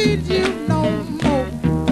feed you no more.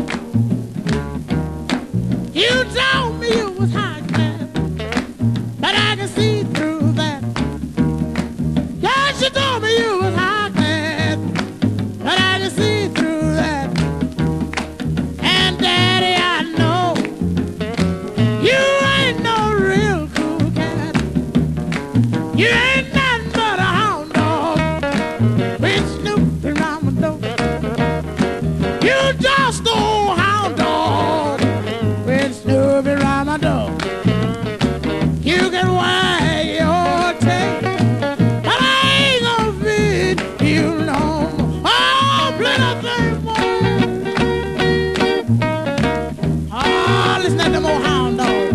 You told me you was high class, but I can see through that. Yes, you told me you was high class, but I can see through that. And Daddy, I know you ain't no real cool cat. You ain't nothing but a hound dog with Snoop around my door. You just old hound dog with Snoop around my door. You can wag your tail, but I ain't gonna feed you no more. Oh, play that thing more. Oh, listen to them old hound dogs.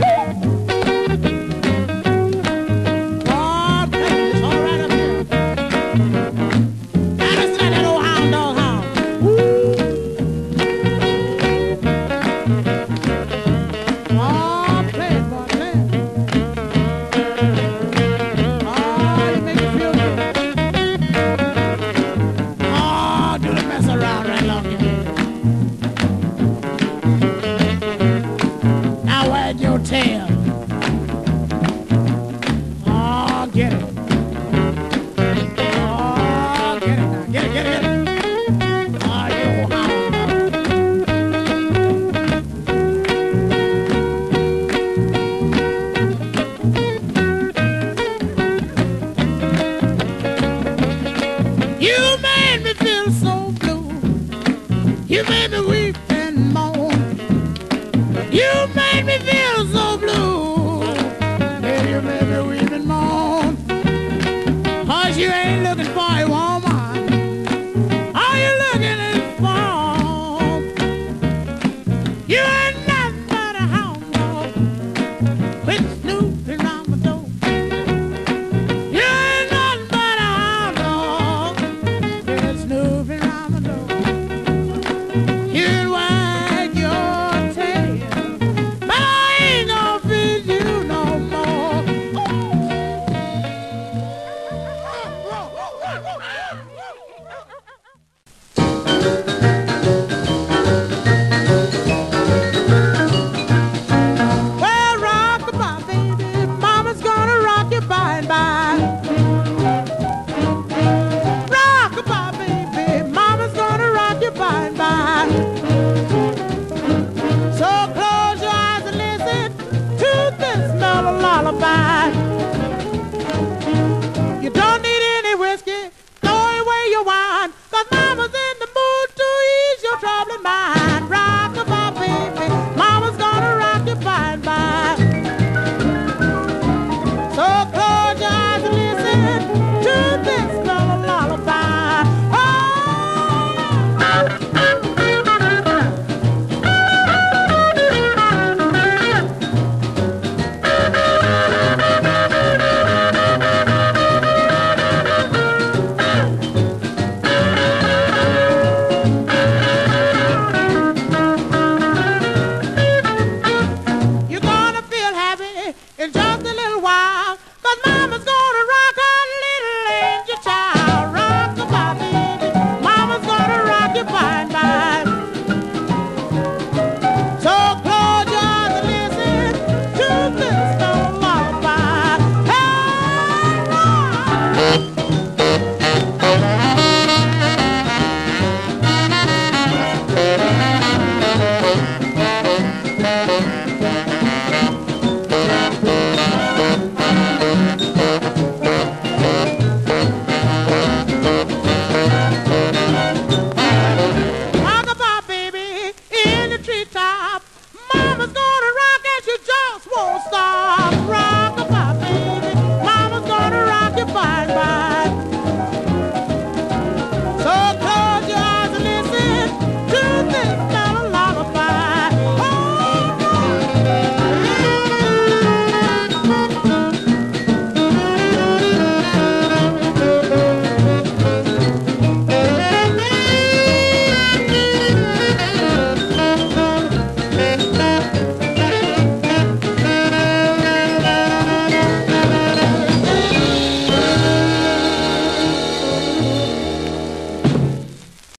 Oh, play this all right up here. Now listen to that old hound dog howl. Oh, play it, boy, play it. Oh, you make me feel good. Oh, do the mess around right long here. Now wag your tail. Oh, get it. Oh, get it now. Get it, get it, get it. Oh, you old hound dog. You made me feel so blue. You made me